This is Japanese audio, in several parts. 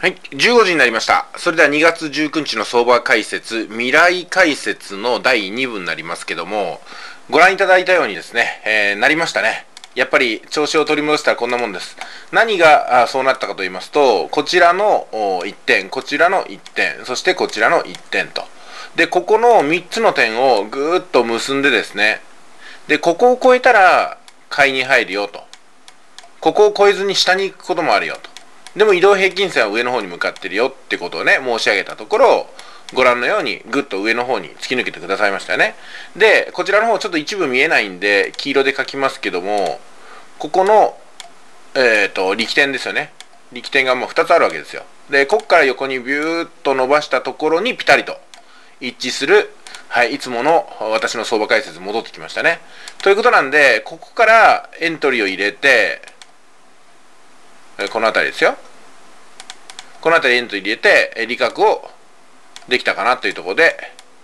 はい、15時になりました。それでは2月19日の相場解説、未来解説の第2部になりますけども、ご覧いただいたようにですね、なりましたね。やっぱり調子を取り戻したらこんなもんです。何がそうなったかと言いますと、こちらの1点、こちらの1点、そしてこちらの1点と。で、ここの3つの点をぐーっと結んでですね、で、ここを超えたら買いに入るよと。ここを超えずに下に行くこともあるよと。でも移動平均線は上の方に向かってるよってことをね、申し上げたところ、ご覧のようにぐっと上の方に突き抜けてくださいましたよね。で、こちらの方ちょっと一部見えないんで、黄色で書きますけども、ここの、力点ですよね。力点がもう2つあるわけですよ。で、ここから横にビューッと伸ばしたところにピタリと一致する、はい、いつもの私の相場解説戻ってきましたね。ということなんで、ここからエントリーを入れて、この辺りですよ。この辺りエントリー入れて、利確をできたかなというところで、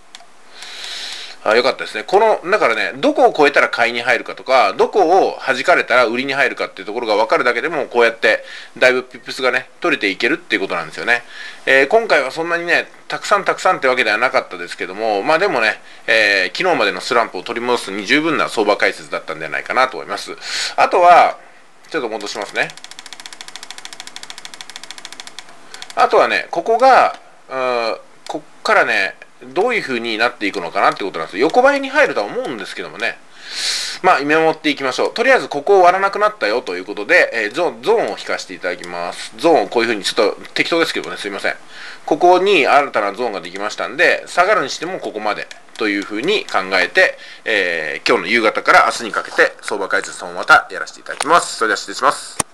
よかったですね。だからね、どこを超えたら買いに入るかとか、どこを弾かれたら売りに入るかっていうところが分かるだけでも、こうやって、だいぶピップスがね、取れていけるっていうことなんですよね。今回はそんなにね、たくさんってわけではなかったですけども、まあでもね、昨日までのスランプを取り戻すに十分な相場解説だったんじゃないかなと思います。あとは、ちょっと戻しますね。あとはね、ここが、こっからね、どういう風になっていくのかなってことなんですよ。横ばいに入るとは思うんですけどもね。まあ、見守っていきましょう。とりあえず、ここを割らなくなったよということで、ゾーンを引かせていただきます。ゾーンをこういう風に、ちょっと適当ですけどね、すいません。ここに新たなゾーンができましたんで、下がるにしてもここまでという風に考えて、今日の夕方から明日にかけて相場解説をまたやらせていただきます。それでは失礼します。